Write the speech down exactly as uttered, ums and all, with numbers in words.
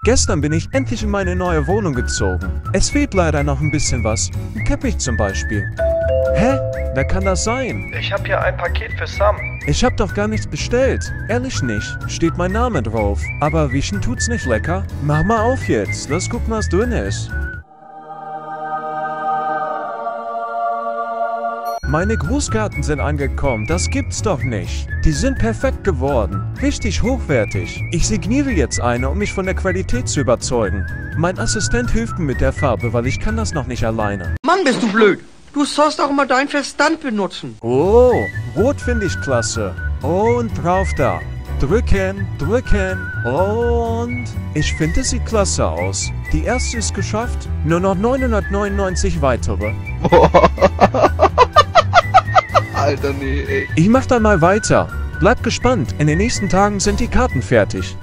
Gestern bin ich endlich in meine neue Wohnung gezogen. Es fehlt leider noch ein bisschen was. Ein Teppich zum Beispiel. Hä? Wer kann das sein? Ich habe hier ein Paket für Sam. Ich hab doch gar nichts bestellt. Ehrlich nicht. Steht mein Name drauf. Aber wischen tut's nicht lecker? Mach mal auf jetzt. Lass gucken, was drin ist. Meine Grußkarten sind angekommen, das gibt's doch nicht. Die sind perfekt geworden, richtig hochwertig. Ich signiere jetzt eine, um mich von der Qualität zu überzeugen. Mein Assistent hilft mir mit der Farbe, weil ich kann das noch nicht alleine. Mann, bist du blöd. Du sollst auch mal deinen Verstand benutzen. Oh, rot finde ich klasse. Und drauf da. Drücken, drücken und... Ich finde, es sieht klasse aus. Die erste ist geschafft, nur noch neunhundertneunundneunzig weitere. Alter, nee, ey. Ich mach dann mal weiter. Bleibt gespannt, in den nächsten Tagen sind die Karten fertig.